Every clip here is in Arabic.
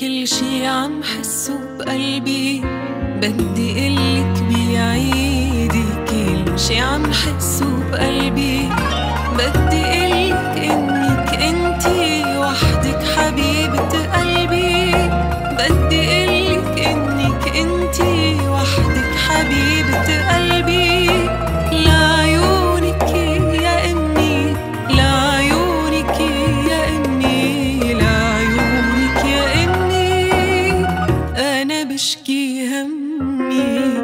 كل شي عم حسه بقلبي بدي قلك بعيدي. كل شي عم حسه بقلبي بدي قلك إنك انتي وحدك حبيبة قلبي. بدي قلك إنك انتي وحدك حبيبة قلبي. لعيونك يا أمي، لعيونك يا أمي، لعيونك يا أمي أنا بشكي همي.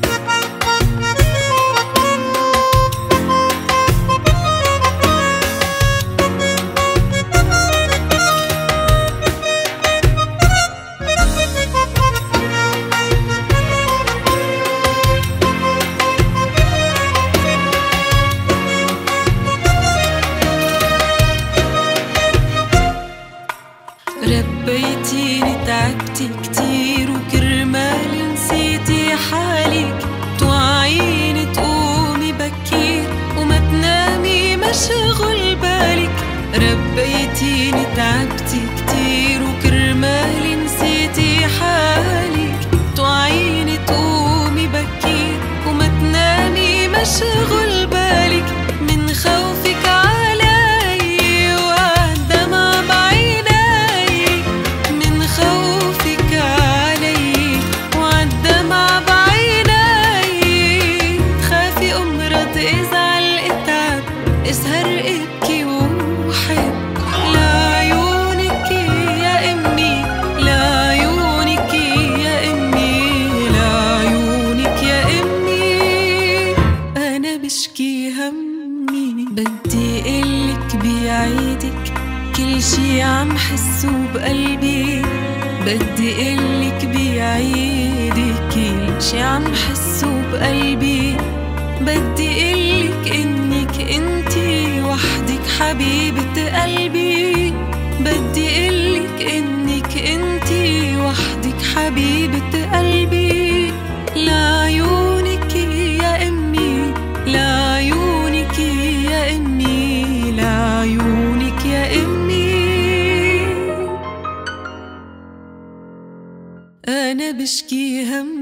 ربيتيني تعبتي كتير وكرمال نسيتي حالك. توعيني تقومي بكير وما تنامي مشغول بالك. ربيتيني تعبتي كتير وكرمال نسيتي حالك. توعيني تقومي بكير وما تنامي مشغول بالك. من خوفك علي والدمع بعيني، من خوفك علي والدمع بعيني. خافي أمرض ازعل اتعب اسهر ابكي وحب. لعيونك يا أمي، لعيونك يا أمي، لعيونك يا أمي أنا بشكي همي. بدي قلك بعيدك كل شي عم حسه بقلبي. بدي قلك بعيدي كل شي عم حسه بقلبي. بدي قلك إنك انتي وحدك حبيبة قلبي. بدي قلك إنك انتي وحدك حبيبة قلبي. لعيونك يا أمي، لعيونك يا أمي، لعيونك يا أمي أنا بشكي هم.